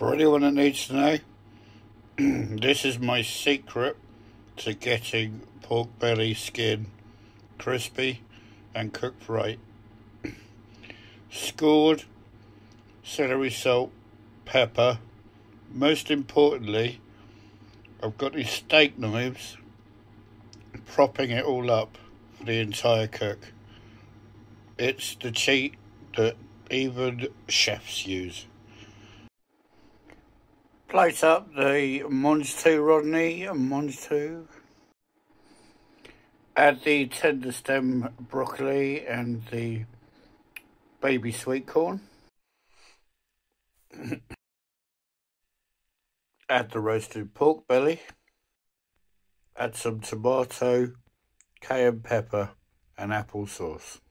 For anyone that needs to know, this is my secret to getting pork belly skin crispy and cooked right. Scored celery salt, pepper. Most importantly, I've got these steak knives propping it all up for the entire cook. It's the cheat that even chefs use. Plate up the Mons 2 Rodney and Mons 2. Add the tenderstem broccoli and the baby sweet corn. Add the roasted pork belly. Add some tomato, cayenne pepper and apple sauce.